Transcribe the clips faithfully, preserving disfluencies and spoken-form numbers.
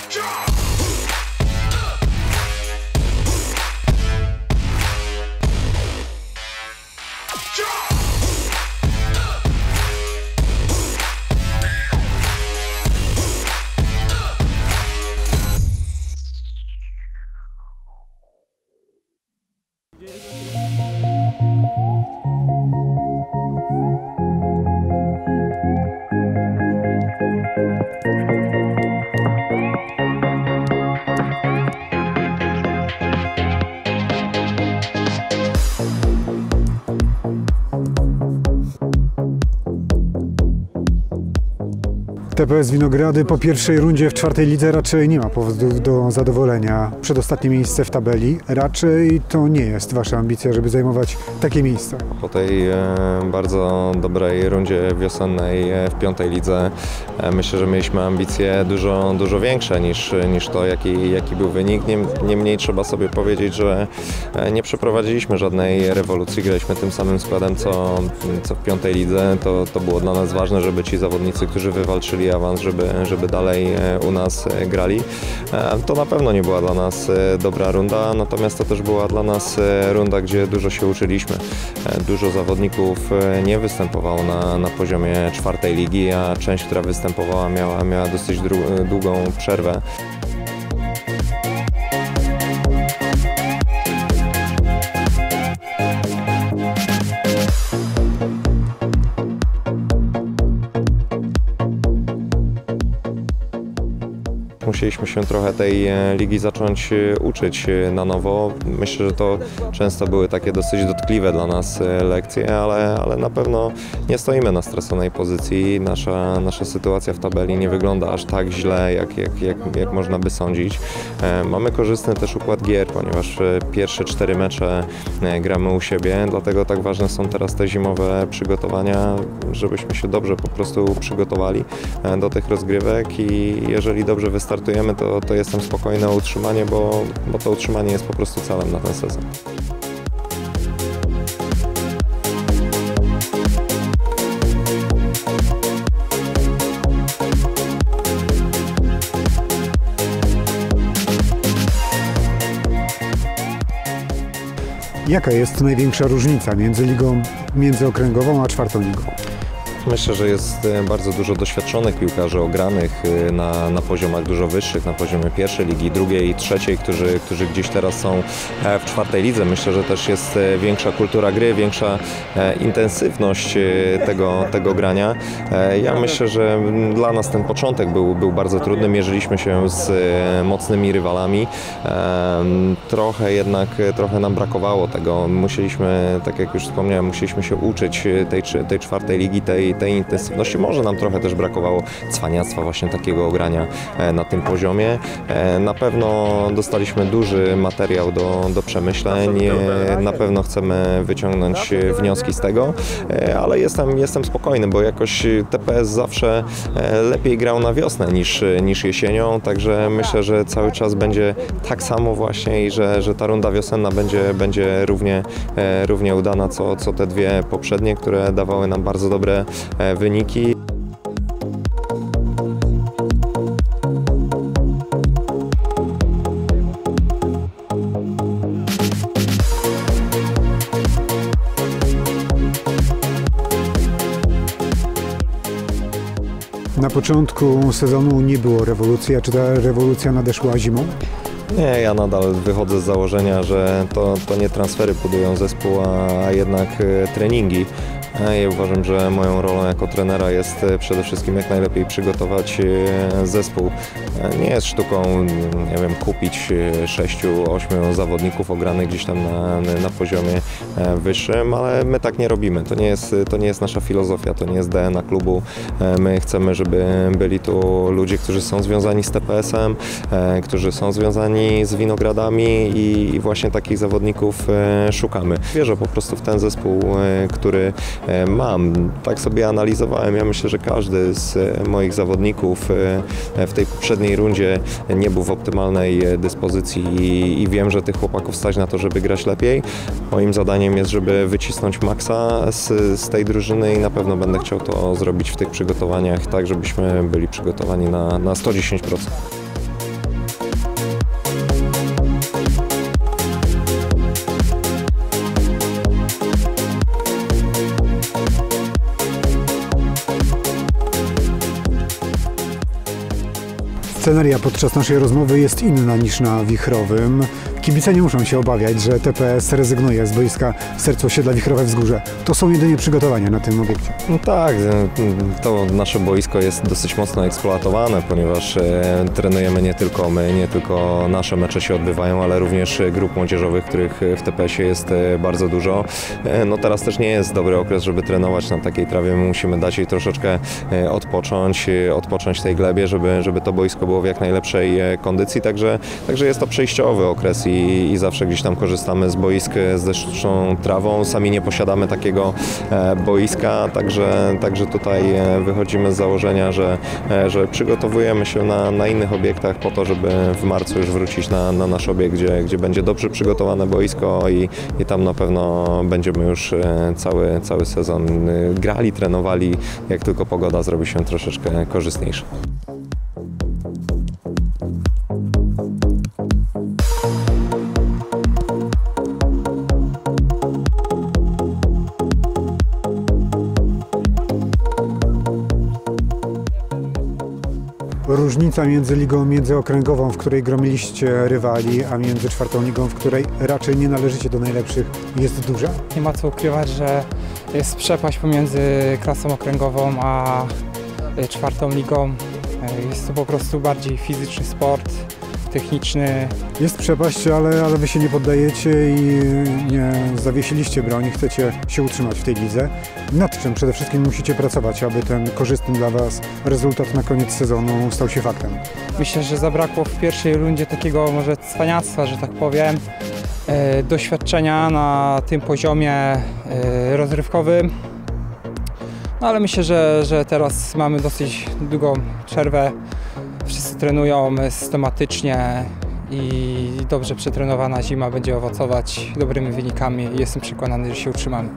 T P S Winogrady po pierwszej rundzie w czwartej lidze raczej nie ma powodów do zadowolenia. Przedostatnie miejsce w tabeli. Raczej to nie jest wasza ambicja, żeby zajmować takie miejsce. Po tej e, bardzo dobrej rundzie wiosennej e, w piątej lidze e, myślę, że mieliśmy ambicje dużo, dużo większe niż, niż to, jaki, jaki był wynik. Niemniej trzeba sobie powiedzieć, że e, nie przeprowadziliśmy żadnej rewolucji. Graliśmy tym samym składem, co, co w piątej lidze. To, to było dla nas ważne, żeby ci zawodnicy, którzy wywalczyli awans, żeby, żeby dalej u nas grali. To na pewno nie była dla nas dobra runda, natomiast to też była dla nas runda, gdzie dużo się uczyliśmy. Dużo zawodników nie występowało na, na poziomie czwartej ligi, a część, która występowała, miała, miała dosyć długą przerwę. Musieliśmy się trochę tej ligi zacząć uczyć na nowo. Myślę, że to często były takie dosyć dotkliwe dla nas lekcje, ale, ale na pewno nie stoimy na straconej pozycji. Nasza, nasza sytuacja w tabeli nie wygląda aż tak źle, jak, jak, jak, jak można by sądzić. Mamy korzystny też układ gier, ponieważ pierwsze cztery mecze gramy u siebie, dlatego tak ważne są teraz te zimowe przygotowania, żebyśmy się dobrze po prostu przygotowali do tych rozgrywek i jeżeli dobrze wystartujemy, To, to jestem spokojny o utrzymanie, bo, bo to utrzymanie jest po prostu celem na ten sezon. Jaka jest największa różnica między ligą międzyokręgową a czwartą ligą? Myślę, że jest bardzo dużo doświadczonych piłkarzy ogranych na, na poziomach dużo wyższych, na poziomie pierwszej ligi, drugiej i trzeciej, którzy, którzy gdzieś teraz są w czwartej lidze. Myślę, że też jest większa kultura gry, większa intensywność tego, tego grania. Ja myślę, że dla nas ten początek był, był bardzo trudny. Mierzyliśmy się z mocnymi rywalami. Trochę jednak, trochę nam brakowało tego. Musieliśmy, tak jak już wspomniałem, musieliśmy się uczyć tej, tej czwartej ligi, tej tej intensywności. Może nam trochę też brakowało cwaniactwa właśnie takiego grania na tym poziomie. Na pewno dostaliśmy duży materiał do, do przemyśleń. Na pewno chcemy wyciągnąć wnioski z tego, ale jestem, jestem spokojny, bo jakoś T P S zawsze lepiej grał na wiosnę niż, niż jesienią, także myślę, że cały czas będzie tak samo właśnie i że, że ta runda wiosenna będzie, będzie równie, równie udana co, co te dwie poprzednie, które dawały nam bardzo dobre wyniki. Na początku sezonu nie było rewolucji, a czy ta rewolucja nadeszła zimą? Nie, ja nadal wychodzę z założenia, że to, to nie transfery budują zespół, a jednak treningi. Ja uważam, że moją rolą jako trenera jest przede wszystkim jak najlepiej przygotować zespół. Nie jest sztuką, nie wiem, kupić sześciu, ośmiu zawodników ogranych gdzieś tam na, na poziomie wyższym, ale my tak nie robimy. To nie jest, to nie jest nasza filozofia, to nie jest D N A klubu. My chcemy, żeby byli tu ludzie, którzy są związani z T P S-em, którzy są związani z Winogradami i właśnie takich zawodników szukamy. Wierzę po prostu w ten zespół, który mam. Tak sobie analizowałem. Ja myślę, że każdy z moich zawodników w tej poprzedniej rundzie nie był w optymalnej dyspozycji i, i wiem, że tych chłopaków stać na to, żeby grać lepiej. Moim zadaniem jest, żeby wycisnąć maksa z, z tej drużyny i na pewno będę chciał to zrobić w tych przygotowaniach, tak żebyśmy byli przygotowani na, na sto dziesięć procent. Sceneria podczas naszej rozmowy jest inna niż na Wichrowym. Kibice nie muszą się obawiać, że T P S rezygnuje z boiska w sercu osiedla Wichrowe Wzgórze. To są jedynie przygotowania na tym obiekcie. No tak, to nasze boisko jest dosyć mocno eksploatowane, ponieważ e, trenujemy nie tylko my, nie tylko nasze mecze się odbywają, ale również grup młodzieżowych, których w T P S-ie jest e, bardzo dużo. E, no teraz też nie jest dobry okres, żeby trenować na takiej trawie. My musimy dać jej troszeczkę e, odpocząć, e, odpocząć tej glebie, żeby, żeby to boisko było w jak najlepszej e, kondycji, także, także jest to przejściowy okres i, i zawsze gdzieś tam korzystamy z boisk z deszczową trawą. Sami nie posiadamy takiego e, boiska, także, także tutaj e, wychodzimy z założenia, że, e, że przygotowujemy się na, na innych obiektach po to, żeby w marcu już wrócić na, na nasz obiekt, gdzie, gdzie będzie dobrze przygotowane boisko i, i tam na pewno będziemy już e, cały, cały sezon e, grali, trenowali, jak tylko pogoda zrobi się troszeczkę korzystniejsza. Różnica między ligą międzyokręgową, w której gromiliście rywali, a między czwartą ligą, w której raczej nie należycie do najlepszych, jest duża? Nie ma co ukrywać, że jest przepaść pomiędzy klasą okręgową a czwartą ligą. Jest to po prostu bardziej fizyczny sport, techniczny. Jest przepaść, ale, ale wy się nie poddajecie i nie zawiesiliście broni, chcecie się utrzymać w tej lidze. Nad czym przede wszystkim musicie pracować, aby ten korzystny dla was rezultat na koniec sezonu stał się faktem? Myślę, że zabrakło w pierwszej rundzie takiego może cwaniactwa, że tak powiem, e, doświadczenia na tym poziomie e, rozrywkowym. No ale myślę, że, że teraz mamy dosyć długą przerwę. Wszyscy trenują systematycznie i dobrze przetrenowana zima będzie owocować dobrymi wynikami i jestem przekonany, że się utrzymamy.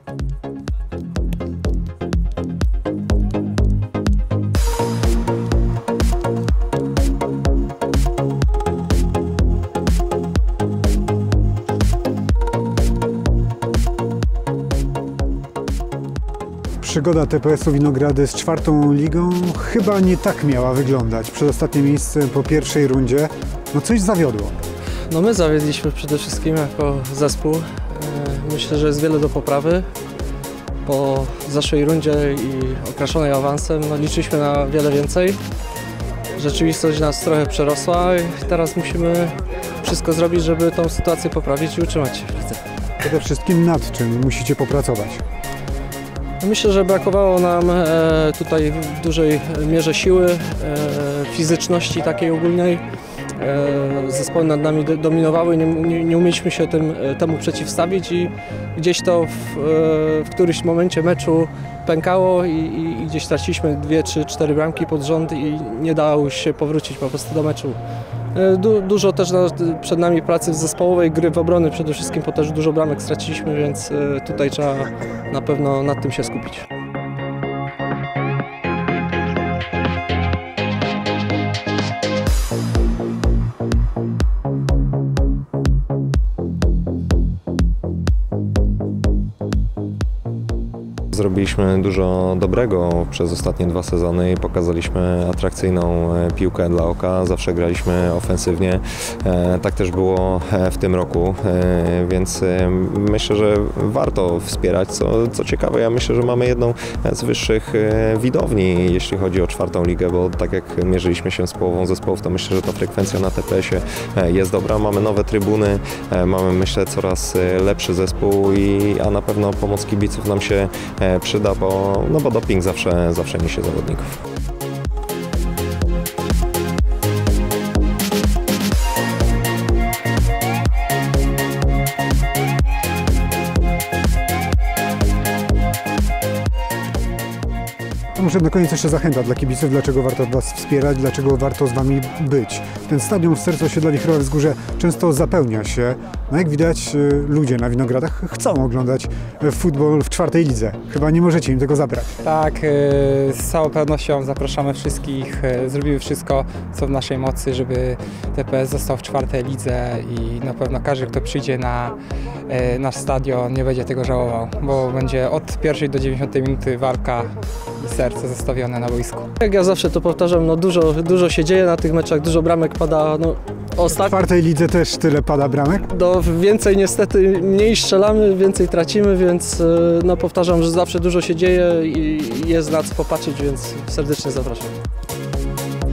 Przygoda T P S-u Winogrady z czwartą ligą chyba nie tak miała wyglądać. Przedostatnie miejsce po pierwszej rundzie, no coś zawiodło. No my zawiedliśmy przede wszystkim jako zespół. Myślę, że jest wiele do poprawy. Po zeszłej rundzie i okraszonej awansem no liczyliśmy na wiele więcej. Rzeczywistość nas trochę przerosła i teraz musimy wszystko zrobić, żeby tą sytuację poprawić i utrzymać się w lidze. Przede wszystkim nad czym musicie popracować? Myślę, że brakowało nam e, tutaj w dużej mierze siły, e, fizyczności takiej ogólnej. E, zespoły nad nami dominowały, nie, nie, nie umieliśmy się tym, temu przeciwstawić i gdzieś to w, w którymś momencie meczu pękało i, i, i gdzieś traciliśmy dwie, trzy, cztery bramki pod rząd i nie dało się powrócić po prostu do meczu. Du, dużo też na, przed nami pracy zespołowej, gry w obrony przede wszystkim, bo też dużo bramek straciliśmy, więc tutaj trzeba na pewno nad tym się skupić. Zrobiliśmy dużo dobrego przez ostatnie dwa sezony i pokazaliśmy atrakcyjną piłkę dla oka. Zawsze graliśmy ofensywnie. Tak też było w tym roku, więc myślę, że warto wspierać. Co, co ciekawe, ja myślę, że mamy jedną z wyższych widowni, jeśli chodzi o czwartą ligę, bo tak jak mierzyliśmy się z połową zespołów, to myślę, że ta frekwencja na T P S-ie jest dobra. Mamy nowe trybuny, mamy, myślę, coraz lepszy zespół, i, a na pewno pomoc kibiców nam się przyda, bo, no bo doping zawsze, zawsze niesie zawodników. Może na koniec jeszcze zachęta dla kibiców, dlaczego warto Was wspierać, dlaczego warto z Wami być. Ten stadion w sercu osiedla Wichrowe Wzgórze często zapełnia się. No jak widać, ludzie na Winogradach chcą oglądać futbol w czwartej lidze. Chyba nie możecie im tego zabrać. Tak, z całą pewnością zapraszamy wszystkich. Zrobimy wszystko, co w naszej mocy, żeby T P S został w czwartej lidze i na pewno każdy, kto przyjdzie na nasz stadion, nie będzie tego żałował, bo będzie od pierwszej do dziewięćdziesiątej minuty walka i serce zostawione na boisku. Jak ja zawsze to powtarzam, no dużo, dużo się dzieje na tych meczach, dużo bramek pada. No, W ostatnio czwartej lidze też tyle pada bramek? no, więcej niestety, mniej strzelamy, więcej tracimy, więc e, no, powtarzam, że zawsze dużo się dzieje i jest na co popatrzeć, więc serdecznie zapraszam.